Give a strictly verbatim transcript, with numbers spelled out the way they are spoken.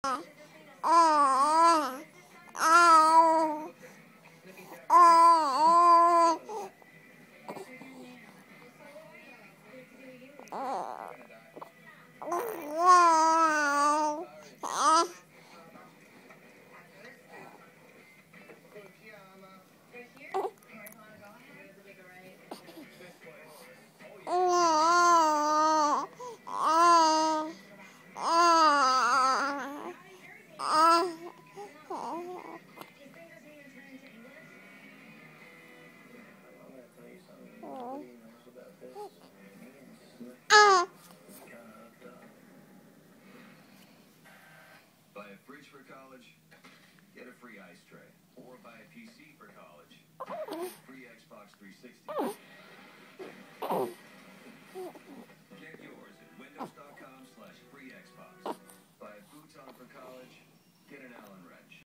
Buy a fridge for college, get a free ice tray. Or buy a P C for college, free Xbox three sixty.